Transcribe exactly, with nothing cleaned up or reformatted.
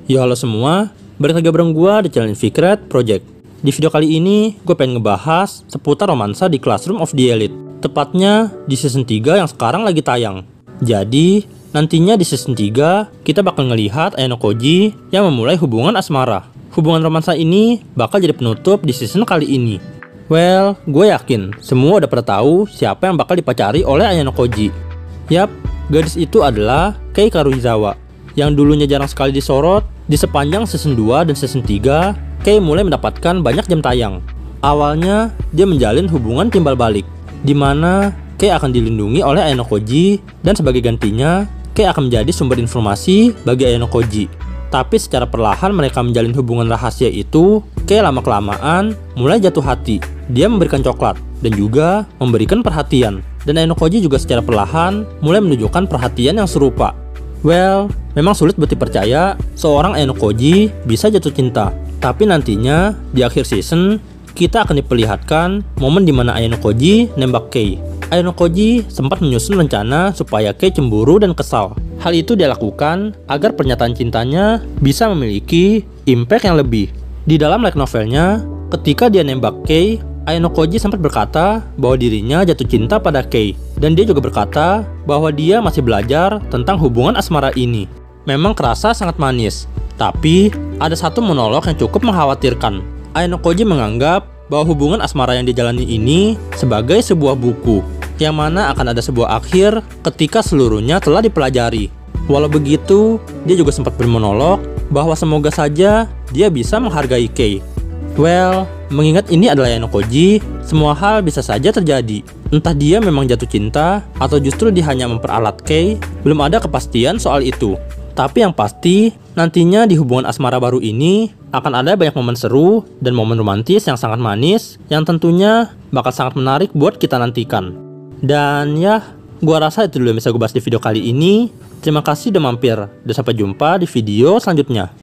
Yo halo semua, balik lagi bareng gua di channel Inficred Project. Di video kali ini, gue pengen ngebahas seputar romansa di Classroom of the Elite. Tepatnya di season tiga yang sekarang lagi tayang. Jadi, nantinya di season tiga, kita bakal ngelihat Ayano Koji yang memulai hubungan asmara. Hubungan romansa ini bakal jadi penutup di season kali ini. Well, gue yakin semua udah pada tahu siapa yang bakal dipacari oleh Ayano Koji. Yap, gadis itu adalah Kei Karuizawa, yang dulunya jarang sekali disorot. Di sepanjang season dua dan season tiga, Kei mulai mendapatkan banyak jam tayang. Awalnya, dia menjalin hubungan timbal balik, di mana Kei akan dilindungi oleh Ayano Koji, dan sebagai gantinya, Kei akan menjadi sumber informasi bagi Ayano Koji. Tapi secara perlahan mereka menjalin hubungan rahasia itu, Kei lama-kelamaan mulai jatuh hati. Dia memberikan coklat, dan juga memberikan perhatian. Dan Ayano Koji juga secara perlahan mulai menunjukkan perhatian yang serupa. Well, memang sulit buat dipercaya seorang Ayano Koji bisa jatuh cinta. Tapi nantinya di akhir season kita akan diperlihatkan momen dimana Ayano Koji nembak Kei. Ayano Koji sempat menyusun rencana supaya Kei cemburu dan kesal. Hal itu dia lakukan agar pernyataan cintanya bisa memiliki impact yang lebih. Di dalam light novelnya, ketika dia nembak Kei, Ayano Koji sempat berkata bahwa dirinya jatuh cinta pada Kei. Dan dia juga berkata bahwa dia masih belajar tentang hubungan asmara ini. Memang kerasa sangat manis. Tapi, ada satu monolog yang cukup mengkhawatirkan. Ayano Koji menganggap bahwa hubungan asmara yang dijalani ini sebagai sebuah buku, yang mana akan ada sebuah akhir ketika seluruhnya telah dipelajari. Walau begitu, dia juga sempat bermonolog bahwa semoga saja dia bisa menghargai Kei. Well, mengingat ini adalah Ayano Koji, semua hal bisa saja terjadi. Entah dia memang jatuh cinta, atau justru dia hanya memperalat Kei, belum ada kepastian soal itu. Tapi yang pasti, nantinya di hubungan asmara baru ini, akan ada banyak momen seru dan momen romantis yang sangat manis, yang tentunya bakal sangat menarik buat kita nantikan. Dan ya, gua rasa itu dulu yang bisa gue bahas di video kali ini. Terima kasih udah mampir, dan sampai jumpa di video selanjutnya.